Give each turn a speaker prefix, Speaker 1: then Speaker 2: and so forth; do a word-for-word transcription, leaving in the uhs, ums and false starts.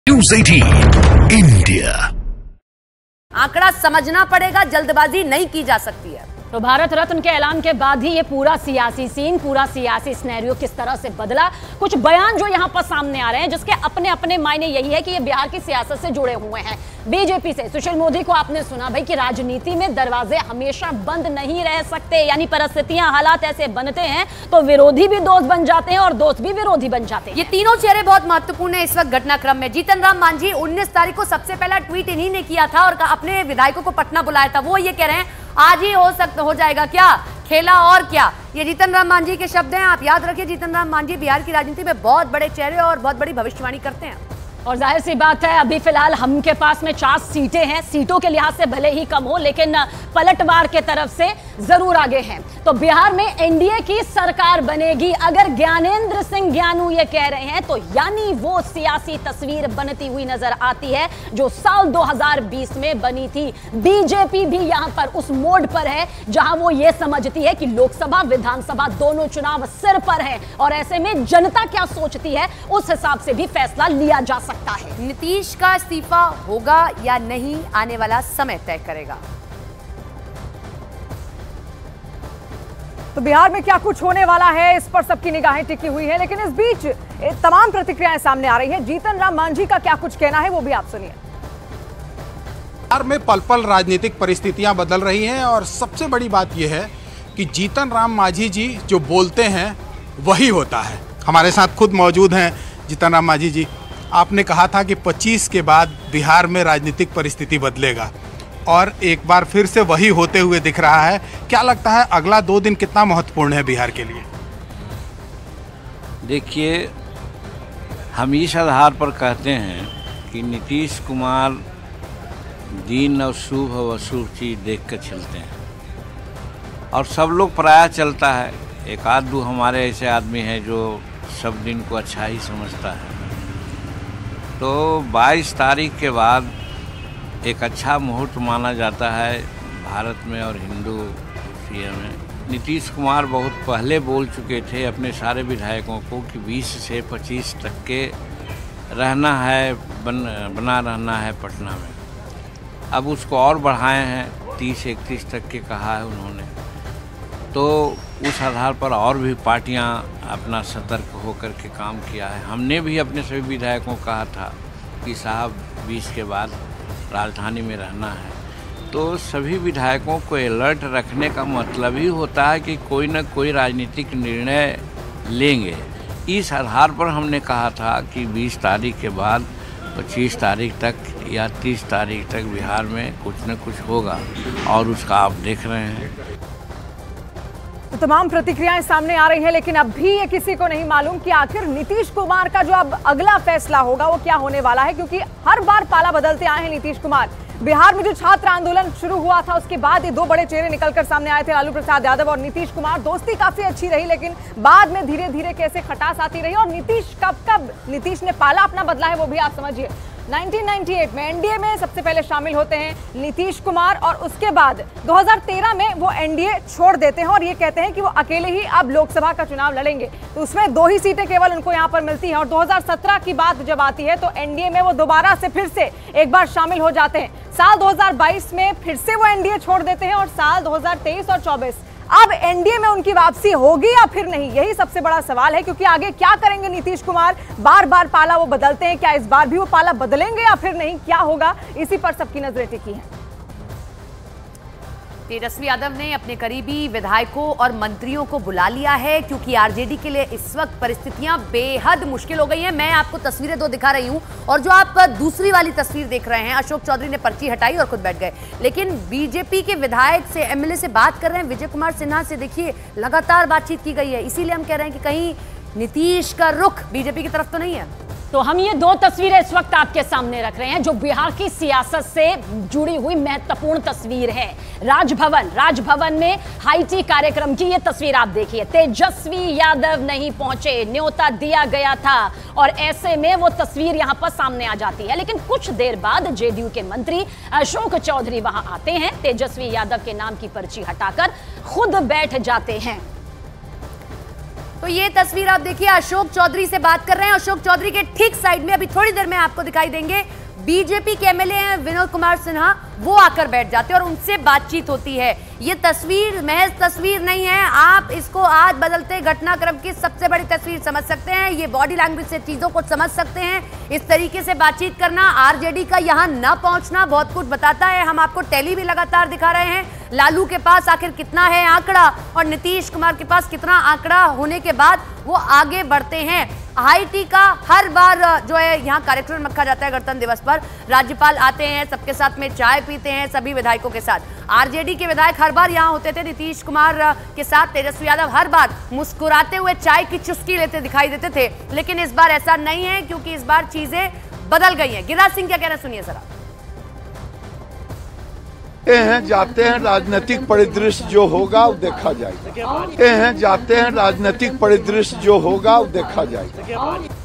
Speaker 1: News अठारह India.
Speaker 2: आंकड़ा समझना पड़ेगा, जल्दबाजी नहीं की जा सकती है।
Speaker 3: तो भारत रत्न के ऐलान के बाद ही ये पूरा सियासी सीन, पूरा सियासी सिनेरियो किस तरह से बदला। कुछ बयान जो यहाँ पर सामने आ रहे हैं जिसके अपने अपने मायने यही है कि ये बिहार की सियासत से जुड़े हुए हैं। बीजेपी से सुशील मोदी को आपने सुना भाई कि राजनीति में दरवाजे हमेशा बंद नहीं रह सकते, यानी परिस्थितियां हालात ऐसे बनते हैं तो विरोधी भी दोस्त बन जाते हैं और दोस्त भी विरोधी बन जाते हैं।
Speaker 2: ये तीनों चेहरे बहुत महत्वपूर्ण है इस वक्त घटनाक्रम में। जीतन राम मांझी उन्नीस तारीख को सबसे पहला ट्वीट इन्हीं ने किया था और अपने विधायकों को पटना बुलाया था। वो ये कह रहे हैं आज ही हो सकता हो जाएगा क्या खेला और क्या। ये जीतन राम मांझी के शब्द हैं, आप याद रखिए। जीतन राम मांझी बिहार की राजनीति में बहुत बड़े चेहरे और बहुत बड़ी भविष्यवाणी करते हैं।
Speaker 3: और जाहिर सी बात है अभी फिलहाल हम के पास में चार सीटें हैं, सीटों के लिहाज से भले ही कम हो लेकिन पलटवार के तरफ से जरूर आगे हैं। तो बिहार में एनडीए की सरकार बनेगी अगर ज्ञानेंद्र सिंह ज्ञानू ये कह रहे हैं तो, यानी वो सियासी तस्वीर बनती हुई नजर आती है जो साल दो हज़ार बीस में बनी थी। बीजेपी भी यहां पर उस मोड पर है जहां वो ये समझती है कि लोकसभा विधानसभा दोनों चुनाव सिर पर है और ऐसे में जनता क्या सोचती है उस हिसाब से भी फैसला लिया जा सकता है।
Speaker 2: नीतीश का इस्तीफा होगा या नहीं आने वाला समय तय करेगा।
Speaker 4: तो बिहार में क्या कुछ होने वाला है इस पर सबकी निगाहें टिकी हुई है, लेकिन इस बीच तमाम प्रतिक्रियाएं सामने आ रही हैं। जीतन राम मांझी का क्या कुछ कहना है वो भी आप सुनिए।
Speaker 5: बिहार में पल पल राजनीतिक परिस्थितियां बदल रही हैं और सबसे बड़ी बात यह है कि जीतन राम मांझी जी जो बोलते हैं वही होता है। हमारे साथ खुद मौजूद हैं जीतन राम मांझी जी। आपने कहा था कि पच्चीस के बाद बिहार में राजनीतिक परिस्थिति बदलेगा और एक बार फिर से वही होते हुए दिख रहा है। क्या लगता है अगला दो दिन कितना महत्वपूर्ण है बिहार के लिए?
Speaker 6: देखिए, हम इस आधार पर कहते हैं कि नीतीश कुमार दिन और शुभ और अशुभ चीज़ देख कर चलते हैं और सब लोग प्रायः चलता है। एक आध दो हमारे ऐसे आदमी हैं जो सब दिन को अच्छा ही समझता है। तो बाईस तारीख के बाद एक अच्छा मुहूर्त माना जाता है भारत में और हिंदू सीएम में। नीतीश कुमार बहुत पहले बोल चुके थे अपने सारे विधायकों को कि बीस से पच्चीस तक के रहना है, बन बना रहना है पटना में। अब उसको और बढ़ाए हैं, तीस इकतीस तक के कहा है उन्होंने। तो उस आधार पर और भी पार्टियां अपना सतर्क होकर के काम किया है। हमने भी अपने सभी विधायकों को कहा था कि साहब बीस के बाद राजधानी में रहना है। तो सभी विधायकों को अलर्ट रखने का मतलब ही होता है कि कोई न कोई राजनीतिक निर्णय लेंगे। इस आधार पर हमने कहा था कि बीस तारीख के बाद पच्चीस तारीख तक या तीस तारीख तक बिहार में कुछ न कुछ होगा और उसका आप देख रहे हैं।
Speaker 4: तो तमाम प्रतिक्रियाएं सामने आ रही हैं, लेकिन अब भी ये किसी को नहीं मालूम कि आखिर नीतीश कुमार का जो अब अगला फैसला होगा वो क्या होने वाला है, क्योंकि हर बार पाला बदलते आए हैं नीतीश कुमार। बिहार में जो छात्र आंदोलन शुरू हुआ था उसके बाद ये दो बड़े चेहरे निकलकर सामने आए थे, लालू प्रसाद यादव और नीतीश कुमार। दोस्ती काफी अच्छी रही लेकिन बाद में धीरे धीरे कैसे खटास आती रही और नीतीश कब कब नीतीश ने पाला अपना बदला है वो भी आप समझिए। उन्नीस सौ अट्ठानवे में एनडीए में सबसे पहले शामिल होते हैं नीतीश कुमार और उसके बाद दो हज़ार तेरह में वो एनडीए छोड़ देते हैं और ये कहते हैं कि वो अकेले ही अब लोकसभा का चुनाव लड़ेंगे। तो उसमें दो ही सीटें केवल उनको यहाँ पर मिलती हैं और दो हज़ार सत्रह की बात जब आती है तो एनडीए में वो दोबारा से फिर से एक बार शामिल हो जाते हैं। साल दो हज़ार बाईस में फिर से वो एनडीए छोड़ देते हैं और साल दो हज़ार तेईस और चौबीस अब एनडीए में उनकी वापसी होगी या फिर नहीं, यही सबसे बड़ा सवाल है। क्योंकि आगे क्या करेंगे नीतीश कुमार, बार बार पाला वो बदलते हैं, क्या इस बार भी वो पाला बदलेंगे या फिर नहीं, क्या होगा, इसी पर सबकी नजरें टिकी हैं।
Speaker 2: तेजस्वी यादव ने अपने करीबी विधायकों और मंत्रियों को बुला लिया है क्योंकि आरजेडी के लिए इस वक्त परिस्थितियां बेहद मुश्किल हो गई हैं। मैं आपको तस्वीरें दो दिखा रही हूं और जो आप दूसरी वाली तस्वीर देख रहे हैं, अशोक चौधरी ने पर्ची हटाई और खुद बैठ गए। लेकिन बीजेपी के विधायक से, एमएलए से बात कर रहे हैं, विजय कुमार सिन्हा से देखिए लगातार बातचीत की गई है। इसीलिए हम कह रहे हैं कि कहीं नीतीश का रुख बीजेपी की तरफ तो नहीं है।
Speaker 3: तो हम ये दो तस्वीरें इस वक्त आपके सामने रख रहे हैं जो बिहार की सियासत से जुड़ी हुई महत्वपूर्ण तस्वीर है। राजभवन राजभवन में हाईटी कार्यक्रम की ये तस्वीर आप देखिए। तेजस्वी यादव नहीं पहुंचे, न्योता दिया गया था और ऐसे में वो तस्वीर यहां पर सामने आ जाती है। लेकिन कुछ देर बाद जेडीयू के मंत्री अशोक चौधरी वहां आते हैं, तेजस्वी यादव के नाम की पर्ची हटाकर खुद बैठ जाते हैं।
Speaker 2: तो ये तस्वीर आप देखिए, अशोक चौधरी से बात कर रहे हैं। अशोक चौधरी के ठीक साइड में अभी थोड़ी देर में आपको दिखाई देंगे बीजेपी के एमएलए हैं विनोद कुमार सिन्हा, वो आकर बैठ जाते हैं और उनसे बातचीत होती है। ये तस्वीर महज तस्वीर नहीं है, आप इसको आज बदलते घटनाक्रम की सबसे बड़ी तस्वीर समझ सकते हैं। ये बॉडी लैंग्वेज से चीजों को समझ सकते हैं। इस तरीके से बातचीत करना, आरजेडी का यहां न पहुंचना बहुत कुछ बताता है। हम आपको टैली भी लगातार दिखा रहे हैं, लालू के पास आखिर कितना है आंकड़ा और नीतीश कुमार के पास कितना आंकड़ा होने के बाद वो आगे बढ़ते हैं। हाईटी का हर बार जो है यहाँ कार्यक्रम रखा जाता है गणतंत्र दिवस पर, राज्यपाल आते हैं, सबके साथ में चाय पीते हैं सभी विधायकों के साथ। आरजेडी के विधायक हर बार यहाँ होते थे नीतीश कुमार के साथ, तेजस्वी यादव हर बार मुस्कुराते हुए चाय की चुस्की लेते दिखाई देते थे, लेकिन इस बार ऐसा नहीं है क्योंकि इस बार चीजें बदल गई हैं। गिरिराज सिंह क्या कहना, सुनिए जरा।
Speaker 7: हैं जाते हैं, राजनीतिक परिदृश्य जो होगा वो देखा जाएगा। हैं जाते हैं, राजनीतिक परिदृश्य जो होगा वो देखा जाएगा।